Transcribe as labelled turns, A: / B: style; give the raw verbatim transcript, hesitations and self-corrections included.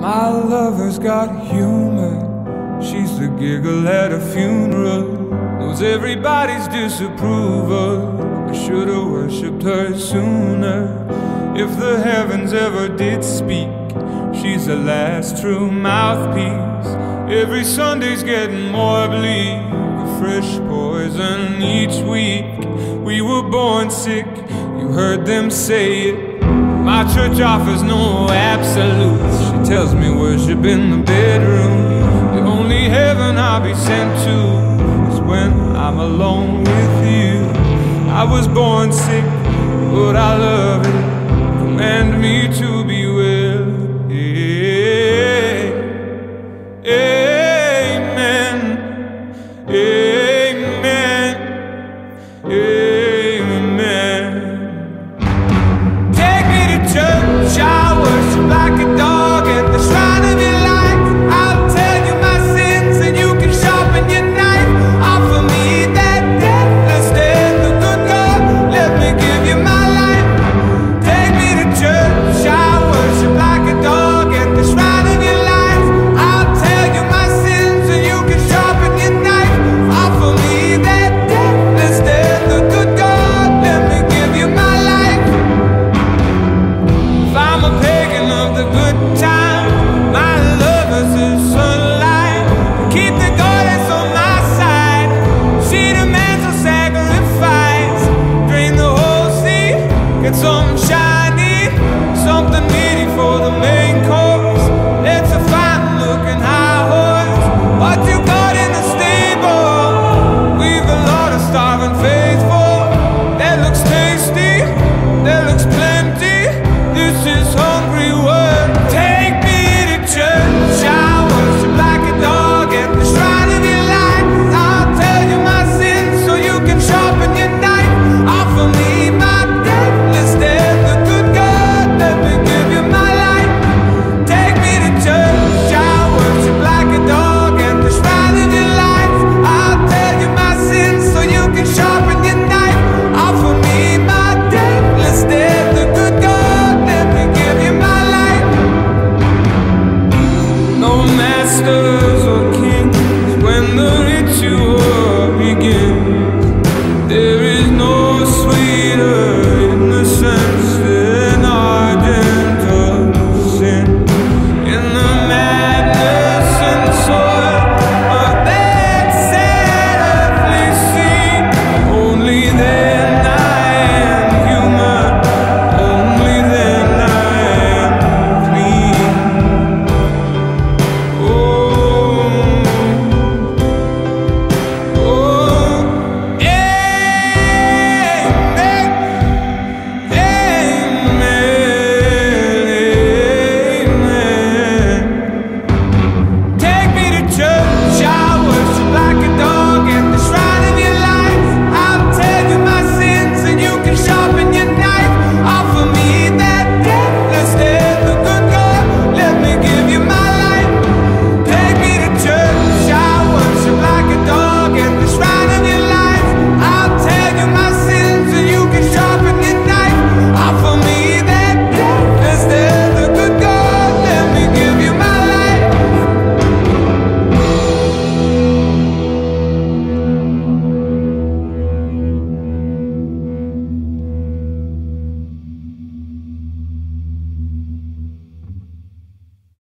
A: My lover's got humor. She's the giggle at a funeral. Knows everybody's disapproval. I should've worshipped her sooner. If the heavens ever did speak, she's the last true mouthpiece. Every Sunday's getting more bleak, a fresh poison each week. We were born sick, you heard them say it. My church offers no absolutes. She tells me worship in the bedroom. The only heaven I'll be sent to is when I'm alone with you. I was born sick, but I love it. Command me to